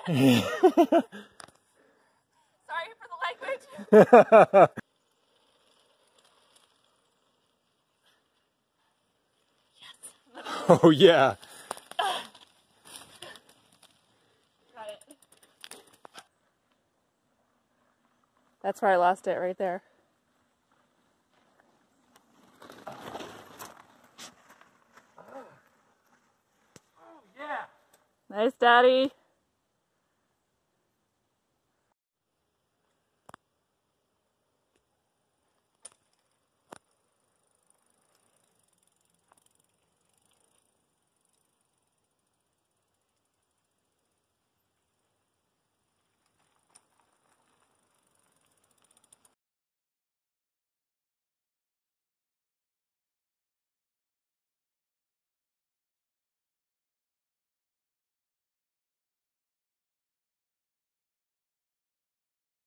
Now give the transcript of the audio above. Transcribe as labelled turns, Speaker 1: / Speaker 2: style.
Speaker 1: Sorry for the language.
Speaker 2: Oh yeah.
Speaker 1: Got it. That's where I lost it, right there.
Speaker 2: Yeah.
Speaker 1: Nice, Daddy.